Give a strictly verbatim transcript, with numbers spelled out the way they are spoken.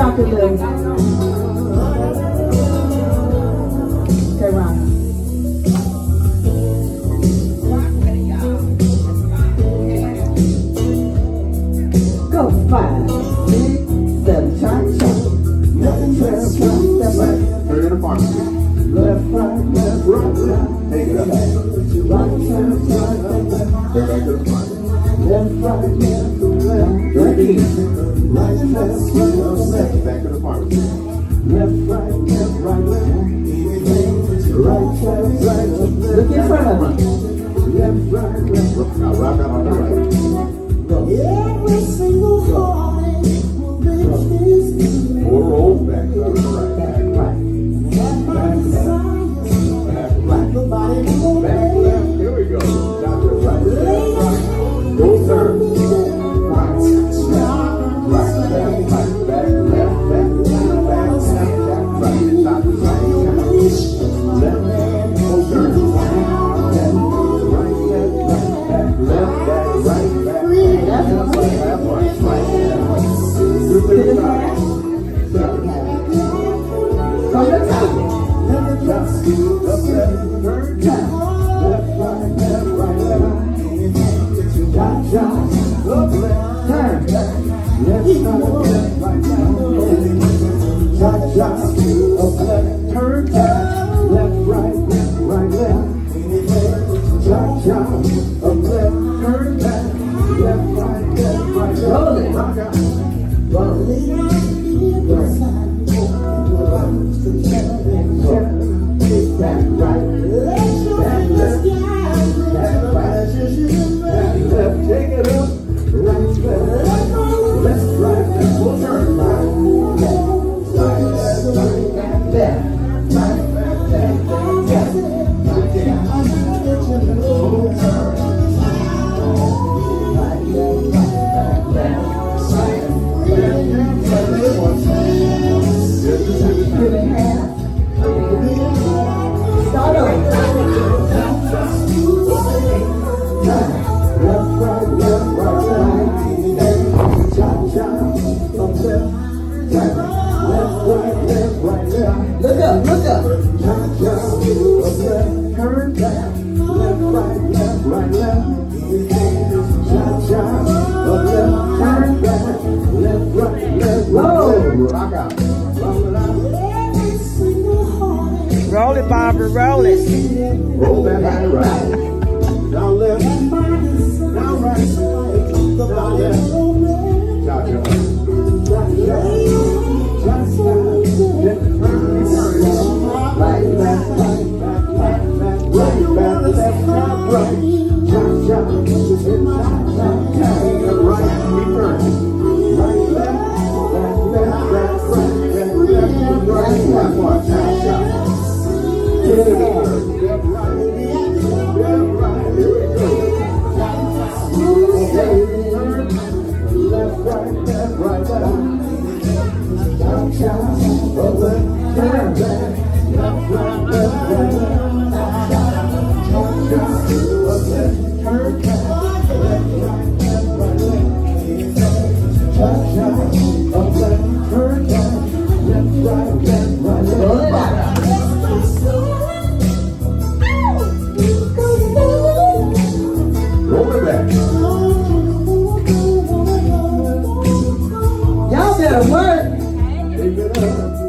rock a little. Turn around. Go five, six, seven, cha cha. Nothing twelve, twelve, step right. Turn it apart. Left, right, left, right, left. Take it up. Right, left, right, left. Turn back to the front. Left, right, left, left. Right, right, left, right, left. Back to the front. Left, right, left, right, left. Right, left, right, left. Look in front of me. Left, right, left. Now rock out on the right. Every single heart will make this good. Four rolls back to the right. Back, right. That my desires, Back right. the body will Back obey. left. Here we go. Down to the right. Lay your Right. hand Go turn. on me. Right. Right. Back. Right. Back. Left. Back. Back. Back. Back. Right. Top to right. Left. Go turn. Left. Right. Left. Right. Back. Left. Back. Right. Back. Left. Left. Right. Right. Through the side. From the top. Just up left. Turn. Turn. Left. Right. Left. Right. Left. Cha cha. Up left. Turn. Left. Right. Left. Right. Cha cha. Up left. Turn. Left. Right. Left. Right. Left. Cha cha. Up left. Turn. Left. Right. Left. Right. Left. Roll it. Rock out. Roll it. Back right. Back left. Back right. Back left. Take it up. Right. Left. Left. Right. Left. We'll turn. Right. Left. Right. Left. Right. Back left. Right. Left. Left. Left. Right. Down. We'll turn. Right. Left. Right. Back left. Right. Left. Left. Just a second. Give it half. Start over. Left, right, left, right, right. Cha cha, up left, right. Left, right, left, right, left. Look up, look up. Cha cha, up left, turn back. Left, right, left, right, left. Cha cha, up left, turn back. Left, right, left, right, left. Rock out. Roll it out. Every single heart Roll it, Barbara, roll it. Roll that right, right. Down left, that my desires, down right. the body will obey. Cha cha. Lay your hands on me. Left, turn, turn. Right, left, right, back, back, back, right, back, left, right, right. Cha cha. Cha cha. Right, we turn. Right, left, back, left, back, right, back, left, right, back, one. Cha cha. Left, right, left, right, left, right. Here we go. Okay, turn. Left, right, left, right, left. Cha cha. Up left, turn back. Left, right, left, right, left. Cha cha. Up left, turn back. Left, right, left, right, left. Cha cha. Up left, turn back. Left, right, left, right, left. Roll it out. Roll it back. Y'all better work. Take it up.